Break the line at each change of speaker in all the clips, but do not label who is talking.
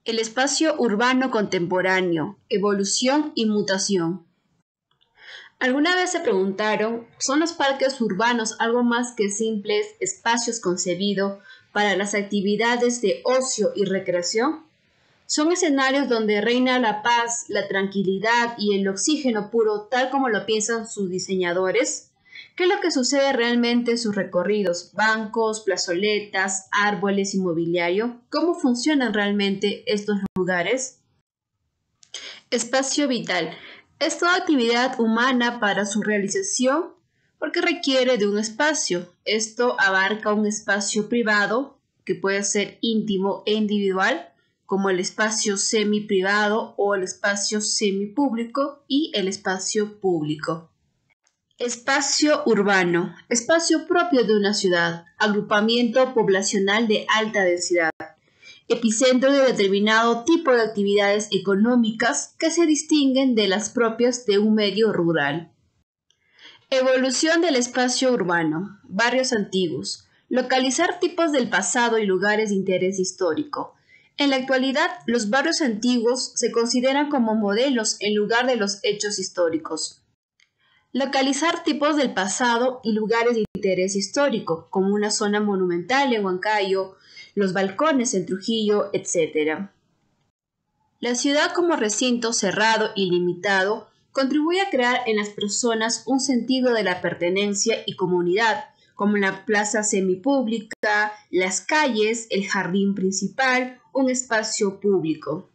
El espacio urbano contemporáneo, evolución y mutación. ¿Alguna vez se preguntaron, ¿son los parques urbanos algo más que simples espacios concebidos para las actividades de ocio y recreación? ¿Son escenarios donde reina la paz, la tranquilidad y el oxígeno puro tal como lo piensan sus diseñadores? ¿Qué es lo que sucede realmente en sus recorridos? ¿Bancos, plazoletas, árboles, inmobiliario? ¿Cómo funcionan realmente estos lugares? Espacio vital. Es toda actividad humana para su realización porque requiere de un espacio. Esto abarca un espacio privado que puede ser íntimo e individual, como el espacio semi-privado o el espacio semipúblico y el espacio público. Espacio urbano, espacio propio de una ciudad, agrupamiento poblacional de alta densidad, epicentro de determinado tipo de actividades económicas que se distinguen de las propias de un medio rural. Evolución del espacio urbano, barrios antiguos, localizar tipos del pasado y lugares de interés histórico. En la actualidad, los barrios antiguos se consideran como modelos en lugar de los hechos históricos. Localizar tipos del pasado y lugares de interés histórico, como una zona monumental en Huancayo, los balcones en Trujillo, etc. La ciudad como recinto cerrado y limitado contribuye a crear en las personas un sentido de la pertenencia y comunidad, como la plaza semipública, las calles, el jardín principal, un espacio público.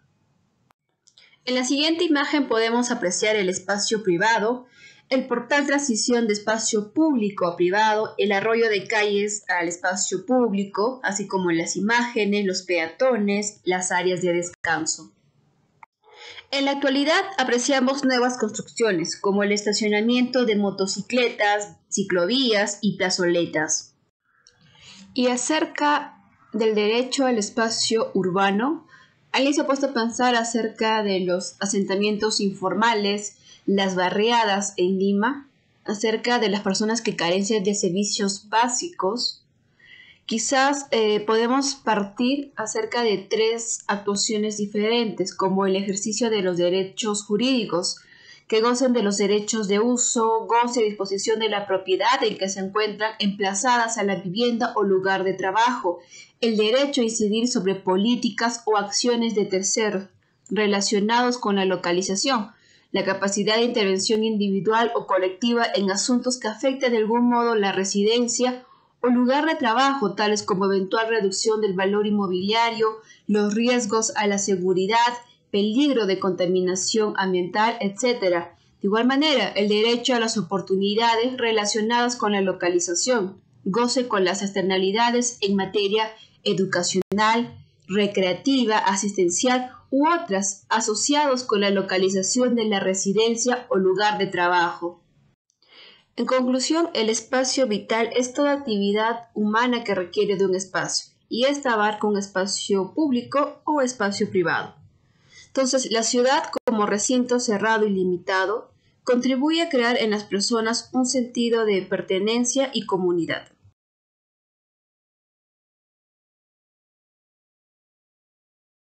En la siguiente imagen podemos apreciar el espacio privado, el portal transición de espacio público a privado, el arroyo de calles al espacio público, así como las imágenes, los peatones, las áreas de descanso. En la actualidad apreciamos nuevas construcciones, como el estacionamiento de motocicletas, ciclovías y plazoletas. Y acerca del derecho al espacio urbano, ¿alguien se ha puesto a pensar acerca de los asentamientos informales, las barriadas en Lima, acerca de las personas que carecen de servicios básicos? Quizás podemos partir acerca de tres actuaciones diferentes, como el ejercicio de los derechos jurídicos, que gocen de los derechos de uso, goce y disposición de la propiedad en que se encuentran emplazadas a la vivienda o lugar de trabajo, el derecho a incidir sobre políticas o acciones de terceros relacionados con la localización, la capacidad de intervención individual o colectiva en asuntos que afecten de algún modo la residencia o lugar de trabajo, tales como eventual reducción del valor inmobiliario, los riesgos a la seguridad, peligro de contaminación ambiental, etc. De igual manera, el derecho a las oportunidades relacionadas con la localización, goce con las externalidades en materia educacional, recreativa, asistencial u otras asociados con la localización de la residencia o lugar de trabajo. En conclusión, el espacio vital es toda actividad humana que requiere de un espacio, y esta abarca un espacio público o espacio privado. Entonces, la ciudad como recinto cerrado y limitado contribuye a crear en las personas un sentido de pertenencia y comunidad.